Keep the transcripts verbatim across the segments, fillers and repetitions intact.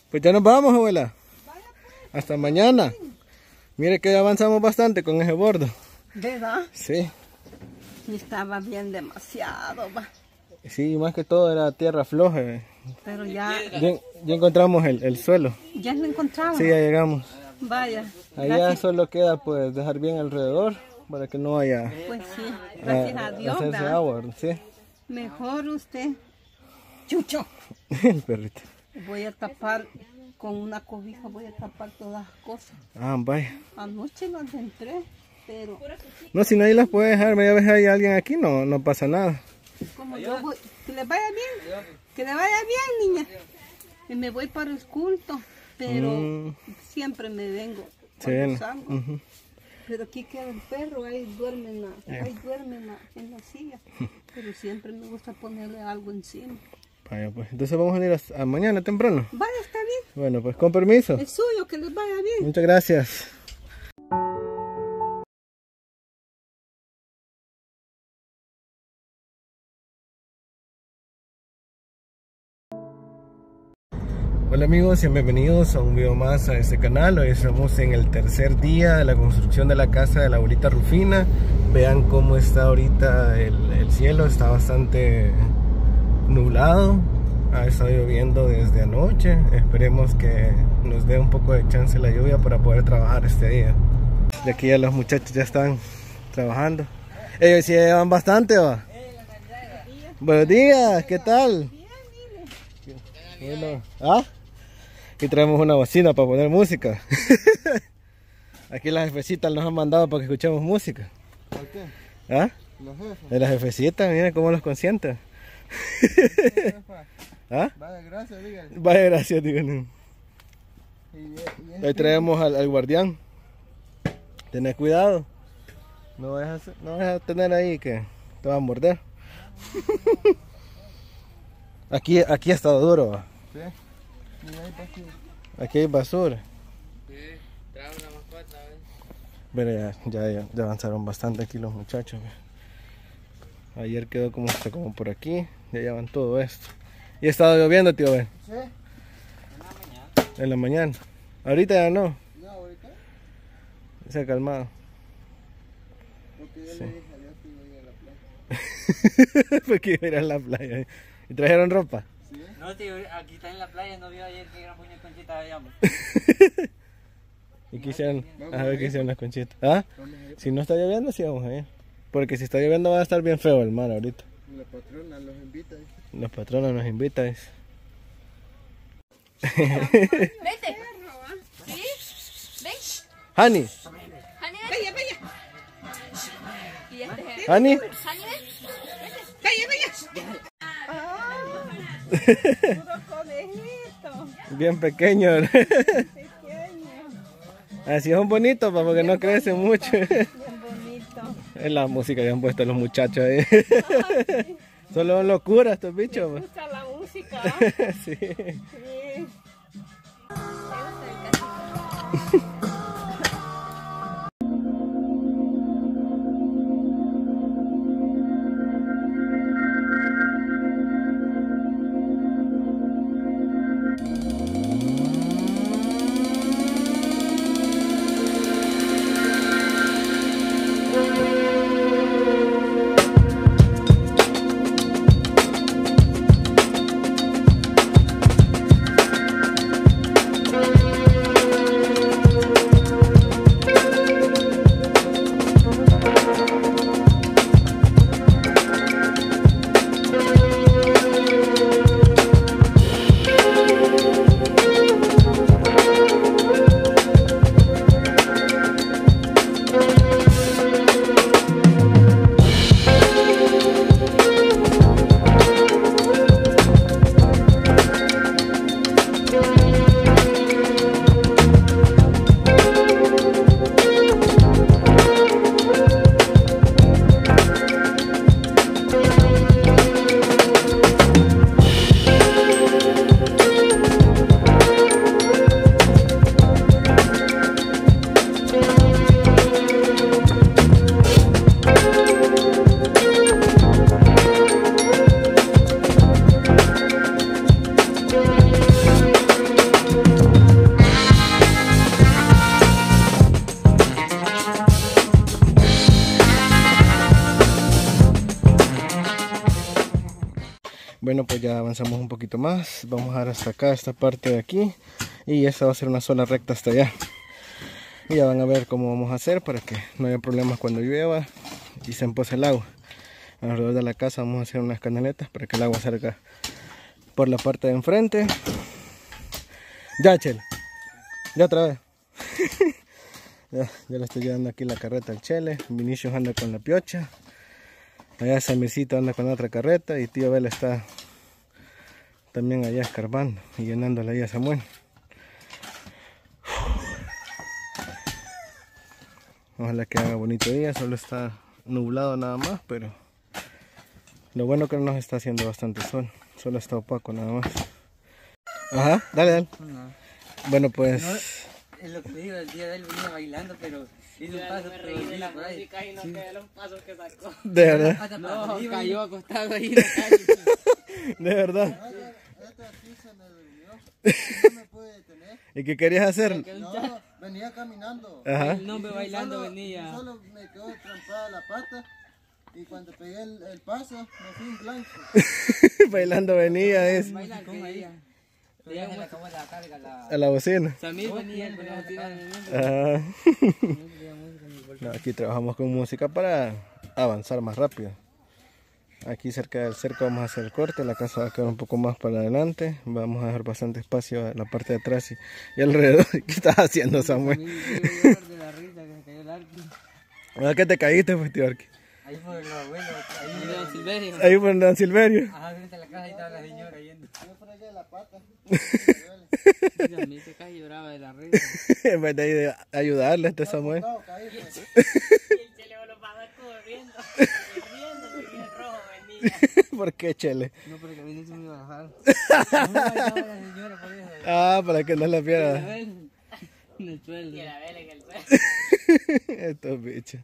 Pues ya nos vamos, abuela. Hasta mañana. Mire que ya avanzamos bastante con ese bordo. ¿Verdad? Sí. Y estaba bien demasiado, va. Sí, más que todo era tierra floja. Pero ya... Ya, ya encontramos el, el suelo. ¿Ya lo encontramos? Sí, ya llegamos. Vaya. Allá gracias. solo queda pues dejar bien alrededor para que no haya... Pues sí, gracias a, a Dios, hacerse ¿verdad? agua, sí. Mejor usted. Chucho. El perrito. Voy a tapar con una cobija, voy a tapar todas las cosas. Ah, vaya. Anoche las entré, pero... No, si nadie las puede dejar, media vez hay alguien aquí, no, no pasa nada. Como yo voy, que le vaya bien, que le vaya bien, niña. Y me voy para el culto, pero Mm. siempre me vengo Sí, cuando no. salgo. Ujú. Pero aquí queda el perro, ahí duerme en la, ahí duerme en la, en la silla. Pero siempre me gusta ponerle algo encima. Vaya, pues. Entonces vamos a ir a, a mañana temprano. Vaya, está bien. Bueno, pues con permiso. Es suyo, que les vaya bien. Muchas gracias. Hola amigos y bienvenidos a un video más a este canal. Hoy estamos en el tercer día de la construcción de la casa de la abuelita Rufina. Vean cómo está ahorita el, el cielo, está bastante nublado. Ha estado lloviendo desde anoche. Esperemos que nos dé un poco de chance la lluvia para poder trabajar este día. De aquí ya los muchachos ya están trabajando. Ellos sí llevan bastante, ¿va? Buenos días, ¿qué tal? Bueno, ¿ah? Aquí traemos una bocina para poner música. Aquí las jefecitas nos han mandado para que escuchemos música. ¿Por qué? ¿Ah? Los jefes. De las jefecitas, miren cómo los consienten. ¿Ah? Vaya, gracias, dígale. Vaya, gracias, díganme. Y, y Ahí traemos al, al guardián. Tened cuidado. No vayas a, no vayas a tener ahí que te va a morder. Aquí, aquí ha estado duro, ¿va? Sí. Mira ahí para aquí. Aquí hay basura. Sí, trae una mascota, ¿ves? Pero ya, ya, ya, ya avanzaron bastante aquí los muchachos. ¿ve? Ayer quedó como hasta como por aquí. Ya llevan todo esto. Y ha estado lloviendo, tío, ¿ve? Sí. En la mañana. En la mañana. Ahorita ya no. No, ahorita. Se ha calmado. Porque yo Sí. le dije a Dios que iba a ir a la playa. Porque iba a ir a la playa. ¿Y trajeron ropa? Sí. No, tío, aquí está en la playa, no vio ayer que gran puño de conchita habíamos. ¿Y qué hicieron? Vamos A a ver ir. qué hicieron las conchitas. ¿Ah? Vamos a ir. Si no está lloviendo, sí vamos a ir. Porque si está lloviendo va a estar bien feo el mar ahorita. La patrona los invita. dice. Los patronos nos invitan. dice. Vete. ¿Sí? Ven. Hani, Hani, vaya, vaya. Y este es el... Hani. Hani, ven. Puro conejito, Bien pequeño. pequeño, Así son bonitos, pa, porque no crecen mucho. bien bonito. Es la música que han puesto los muchachos ahí. Solo locura estos bichos. pa. Gusta la música. Sí. Sí. Bueno, pues ya avanzamos un poquito más. Vamos a dar hasta acá, esta parte de aquí. Y esta va a ser una sola recta hasta allá. Y ya van a ver cómo vamos a hacer para que no haya problemas cuando llueva y se empoce el agua. Alrededor de la casa vamos a hacer unas canaletas para que el agua salga por la parte de enfrente. Ya, Chele. Ya otra vez. ya, ya le estoy llevando aquí la carreta al Chele. Vinicius anda con la piocha. Allá Samircito anda con otra carreta. Y tío Bel está también allá escarbando y llenándole ahí a Samuel. Ojalá que haga bonito día. Solo está nublado nada más, pero lo bueno que no nos está haciendo bastante sol. Solo está opaco nada más. Ajá, dale, dale. No. Bueno, pues... No, es lo que te digo, el día de él venía bailando, pero hizo un paso, pero vino por ahí. Y no quedó los pasos que sacó. De verdad. Hasta no, cayó acostado ahí en la calle. De verdad. Este aquí se me durmió. No me puede detener. ¿Y qué querías hacer? No, venía caminando. Ajá. El nombre bailando Solo- venía. Solo me quedó trampada la pata. Y cuando pegué el, el paso, me fui en blanco. Bailando venía es Bailan con ella. Ya se le acabó la carga. La... a la bocina. Samir venía con la bocina. Ajá. No, aquí trabajamos con música para avanzar más rápido. Aquí cerca del cerco vamos a hacer el corte. La casa va a quedar un poco más para adelante. Vamos a dejar bastante espacio a la parte de atrás y, y alrededor. ¿Qué estás haciendo, Samuel? De la risa que se cayó el arco. ¿A qué te caíste, pues, tío Arqui? Ahí por los abuelos, ahí en Don Silverio. Ahí por Don Silverio. Ajá, frente a la casa ahí estaba la señora yendo. Yo fregué la pata. Y a mí se cae y lloraba de la risa. En vez de ahí de ayudarle a este Samuel. No, caí, pues. Y el Chele lo pasó corriendo. Corriendo porque el rojo venía. ¿Por qué, Chele? No, porque a mí no se me iba a bajar. No, ahí estaba la señora por eso. Ah, para que no la pierda. En el suelo. Y la vela en el suelo. Estos bichos.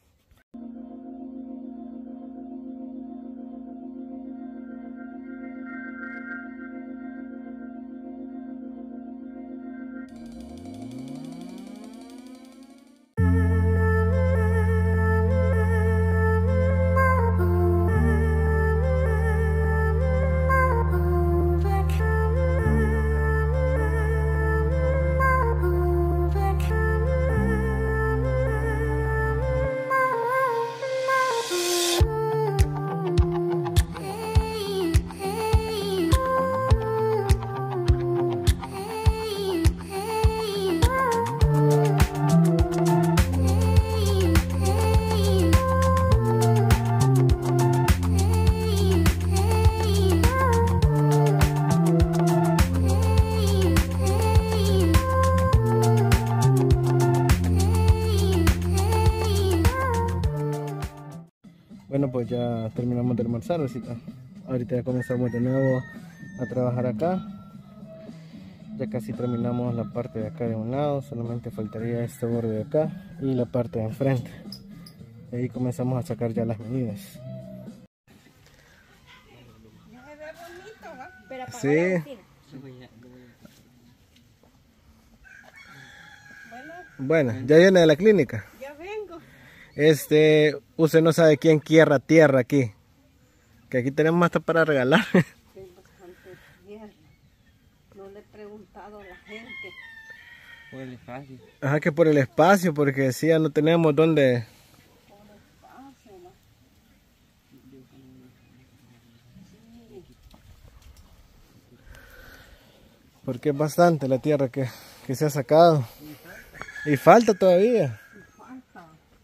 Bueno, pues ya terminamos de almorzar, Rosita. Ahorita ya comenzamos de nuevo a trabajar acá. Ya casi terminamos la parte de acá de un lado, solamente faltaría este borde de acá y la parte de enfrente. Y ahí comenzamos a sacar ya las medidas. Ya se ve bonito, ¿va? Pero apagó Sí. la bocina. Bueno, Bueno, ya viene de la clínica. ya vengo. Este, usted no sabe quién quiera tierra aquí. Que aquí tenemos hasta para regalar. Tengo bastante tierra. No le he preguntado a la gente. Por el espacio. Ajá, que por el espacio, porque si ya no tenemos dónde. Espacio, ¿va? Sí. Porque es bastante la tierra que, que se ha sacado. Y falta todavía. Falta.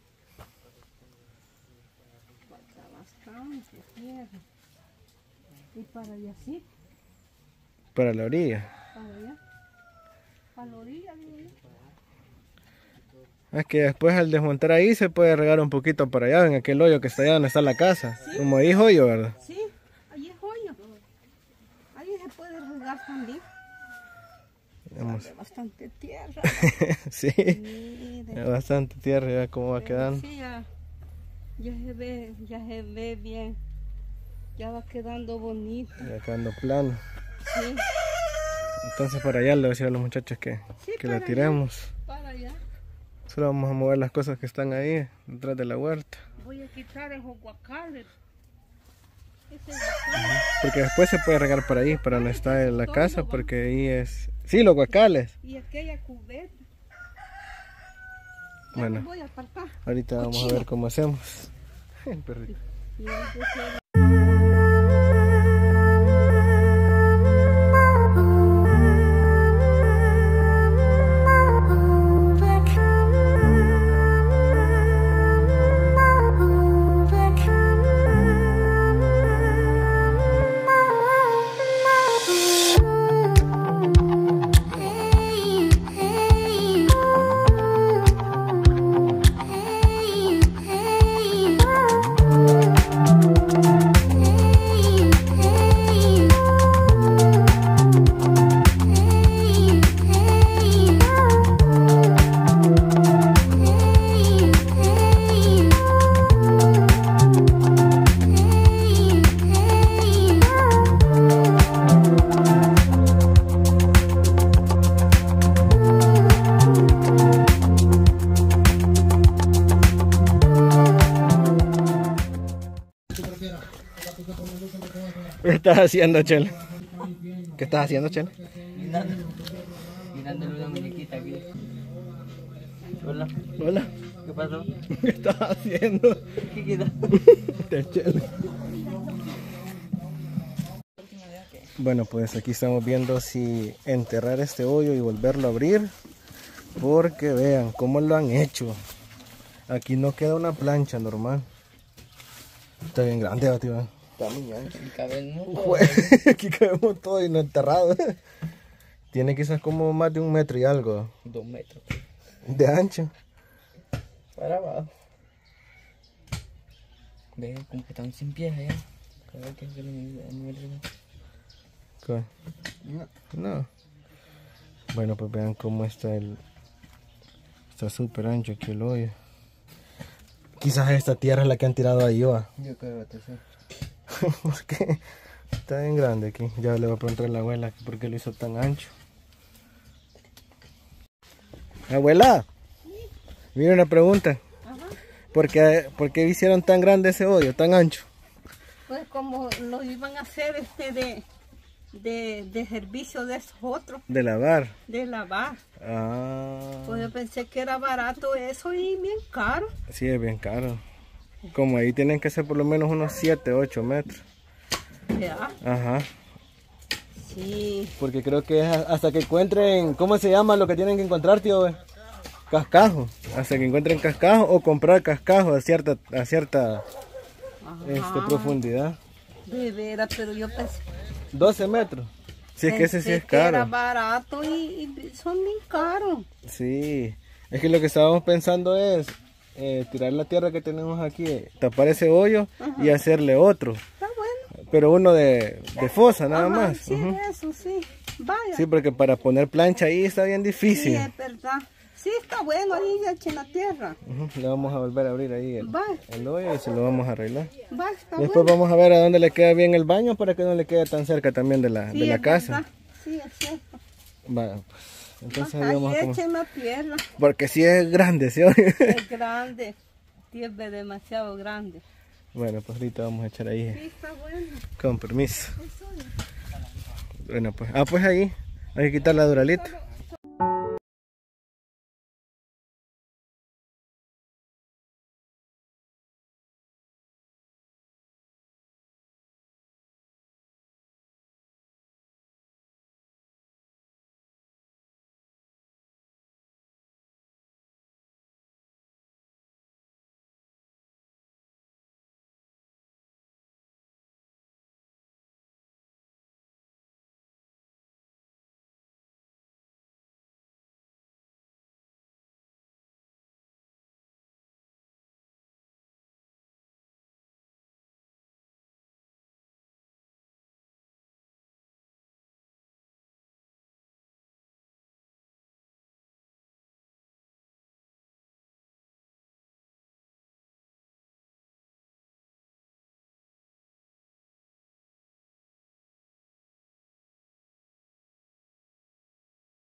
Falta bastante tierra. Y para allá sí, Para la orilla. para allá. Para la orilla, digo yo. Es que después al desmontar ahí se puede regar un poquito para allá, en aquel hoyo que está allá donde está la casa. Como ahí es hoyo, ¿verdad? Sí, ahí es hoyo. Ahí se puede regar también. Vamos. Sale bastante tierra. Sí, Mire. es bastante tierra ya como va quedando. Sí, ya, ya se ve, ya se ve bien. Ya va quedando bonito. Ya quedando plano. Sí, Entonces para allá le voy a decir a los muchachos que, Sí, que la para tiremos. para allá. Solo vamos a mover las cosas que están ahí, detrás de la huerta. Voy a quitar esos guacales. Porque después se puede regar por ahí, pero no está en la casa, porque ahí es... Sí, los guacales. Y aquella cubeta. Ya Bueno, me voy a apartar. ahorita vamos a ver cómo hacemos. El perrito. Y entonces, ¿Qué estás haciendo, Chel? ¿Qué estás haciendo, Chel? Mirando. Mirándole una muñequita aquí. Hola. Hola. ¿Qué pasó? ¿Qué estás haciendo? ¿Qué queda? Este Chel. Bueno, pues aquí estamos viendo si enterrar este hoyo y volverlo a abrir. Porque vean cómo lo han hecho. Aquí no queda una plancha normal. Está bien grande, Bativa. Está muy ancho. Y cabe en un Aquí cabemos todo y no enterrado. Tiene quizás como más de un metro y algo dos metros. de ancho. Para abajo. Ve como que están sin pies allá. A ver qué es el nivel de... ¿Qué? No. Bueno, pues vean cómo está el... Está súper ancho aquí el hoyo. Quizás esta tierra es la que han tirado ahí, ¿va? Yo creo que sí. Porque está bien grande aquí. Ya le voy a preguntar a la abuela por qué lo hizo tan ancho. Abuela, mira una pregunta. ¿Por qué, ¿Por qué hicieron tan grande ese hoyo, tan ancho? pues como lo iban a hacer este de, de, de servicio de esos otros, De lavar. de lavar. Ah, Pues yo pensé que era barato eso y bien caro. sí, es bien caro. Como ahí tienen que ser por lo menos unos siete, ocho metros. ¿Ya? Ajá. Sí. Porque creo que es hasta que encuentren, ¿cómo se llama lo que tienen que encontrar, tío? Cascajo. Hasta que encuentren cascajo o comprar cascajo a cierta, a cierta este, profundidad. De veras, pero yo pensé, doce metros. Si es que ese sí pensé es que era caro. barato y, y son bien caros. Sí. Es que lo que estábamos pensando es eh, tirar la tierra que tenemos aquí, tapar ese hoyo y hacerle otro. Está bueno. Pero uno de, de fosa nada Ajá, más. Sí, Ujú. eso sí. Vaya. Sí, porque para poner plancha ahí está bien Sí, difícil. es verdad. Sí, está bueno ahí ya echen la tierra. Ujú, le vamos a volver a abrir ahí el, Va, el hoyo y se lo vamos a arreglar. va, está Después bueno. vamos a ver a dónde le queda bien el baño para que no le quede tan cerca también de la, Sí, de la es casa. verdad. Sí, es cierto. Va, pues, entonces Va, ahí vamos ahí a comer. echen la tierra. Porque sí es grande, ¿sí? Oye? Es grande. Sí, es demasiado grande. Bueno, pues ahorita vamos a echar ahí. Sí, está bueno. Con permiso. Bueno, pues. Ah, pues ahí. Hay que quitar la duralita.